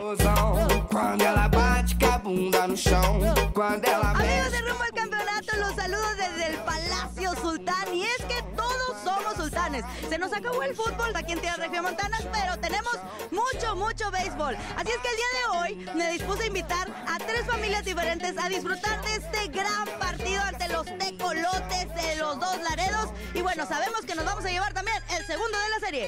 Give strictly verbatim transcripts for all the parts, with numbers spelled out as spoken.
Amigos de Rumbo al Campeonato, los saludo desde el Palacio Sultán. Y es que todos somos sultanes. Se nos acabó el fútbol aquí en Tierras Regiomontanas, pero tenemos mucho, mucho béisbol. Así es que el día de hoy me dispuse a invitar a tres familias diferentes a disfrutar de este gran partido ante los tecolotes de los Dos Laredos. Y bueno, sabemos que nos vamos a llevar también el segundo de la serie.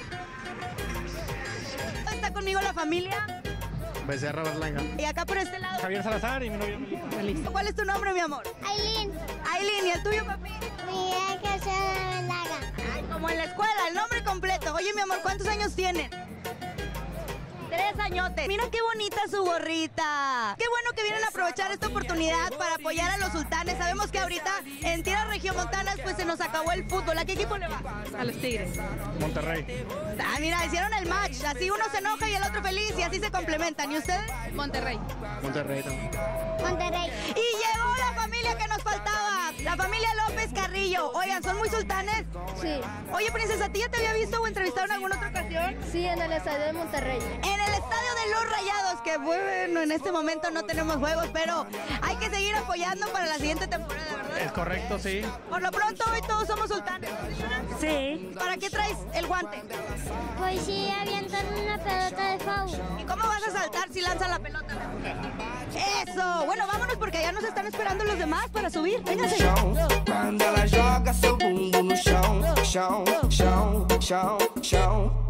Está conmigo la familia Becerra Berlanga. y acá por este lado Javier Salazar y mi novia Melissa. ¿Cuál es tu nombre, mi amor? Aileen, Aileen. ¿Y el tuyo, papi? Miguel Casera Berlaga. Ay, como en la escuela, el nombre completo. Oye, mi amor, ¿cuántos años tienen? Tres añotes. Mira qué bonita su gorrita. Qué bueno que vienen a aprovechar esta oportunidad para apoyar a los sultanes. Sabemos que ahorita en Tierras Regiomontanas pues se nos acabó el fútbol. ¿A qué equipo le va? A los Tigres. Monterrey. Ah, mira, hicieron el match. Así uno se enoja y el otro feliz y así se complementan. ¿Y ustedes? Monterrey. Monterrey también. Monterrey. Y llegó la familia que nos faltaba. La familia López Carrillo. Oigan, ¿son muy sultanes? Sí, Oye, princesa, ¿a ti ya te había visto o entrevistado en alguna otra ocasión? sí, en el estadio de Monterrey. En el estadio de los Rayados, que bueno, en este momento no tenemos juegos, pero hay que seguir apoyando para la siguiente temporada, ¿verdad? Es correcto, sí. Por lo pronto hoy todos somos sultanes. Sí. ¿Para qué traes el guante? Pues sí, avientan una pelota de foul. ¿Y cómo vas a saltar si lanzas la pelota? ¡Eso! Bueno, vámonos porque ya nos están esperando los demás para subir. Vénganse. Quando ela joga seu bumbum no chão, chão, chão, chão, chão.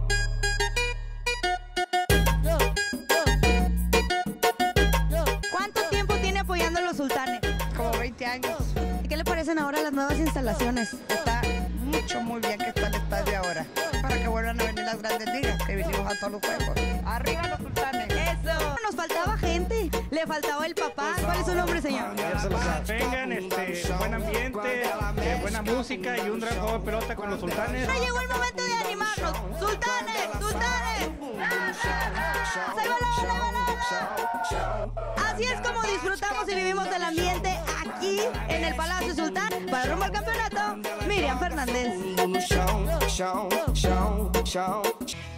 ¿Cuánto tiempo tiene apoyando a los sultanes? Como veinte años. ¿Y qué le parecen ahora las nuevas instalaciones? Está mucho, muy bien que está el estadio ahora. Para que vuelvan a venir las grandes ligas, que vinimos a todos los juegos. Arriba los sultanes. ¡Eso! Nos faltaba gente. Le faltaba el papá. ¿Cuál es su nombre, señor? Javier Salazar. Vengan, este, buen ambiente, eh, buena música y un gran juego de pelota con los sultanes. Ahora llegó el momento de animarnos. ¡Sultanes! ¡Sultanes! ¡Ahí va la bola, ahí va la bola! Así es como disfrutamos y vivimos el ambiente aquí en el Palacio Sultán. Para Rumbo al Campeonato, Miriam Fernández. No chão, chão, chão, chão.